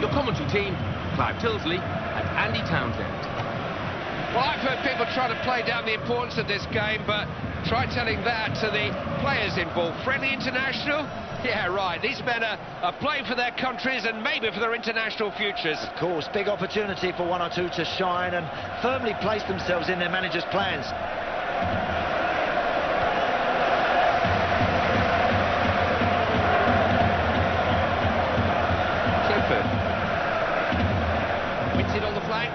Your commentary team, Clive Tilsley and Andy Townsend. Well, I've heard people try to play down the importance of this game, but try telling that to the players involved. Friendly international? Yeah, right. These men are playing for their countries and maybe for their international futures. Of course, big opportunity for one or two to shine and firmly place themselves in their manager's plans. Clifford. Whitted on the flank.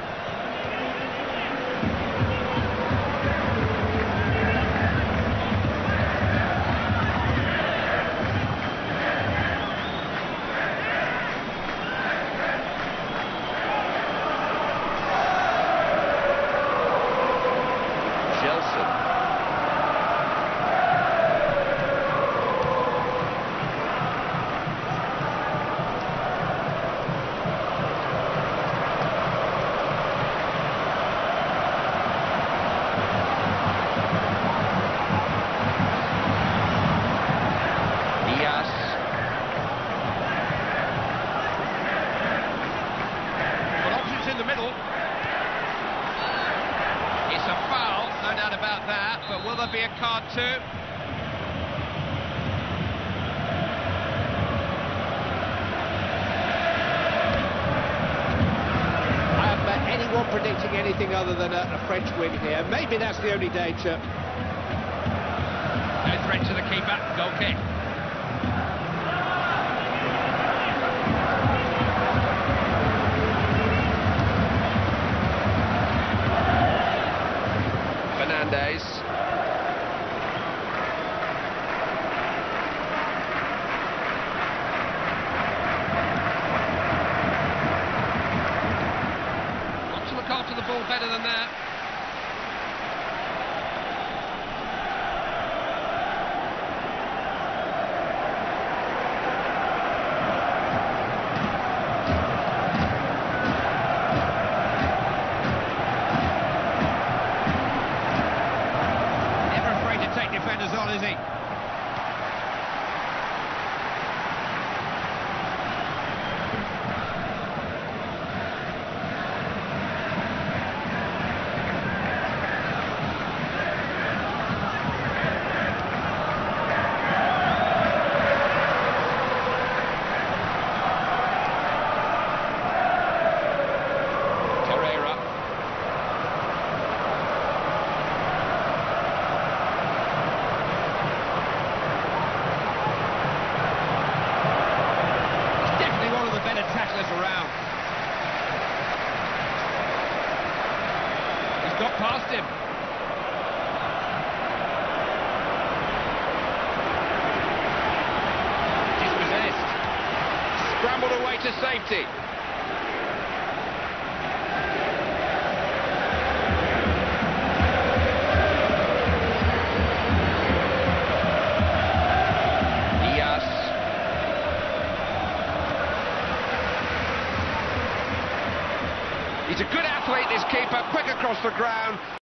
In the middle. It's a foul, no doubt about that, but will there be a card too? I haven't met anyone predicting anything other than a French win here. Maybe that's the only danger. No threat to the keeper, goal kick. Fernandes. Got to look after the ball better than that. Defenders on, is he? Around. He's got past him. Dispossessed. Scrambled away to safety. He's a good athlete, this keeper, quick across the ground.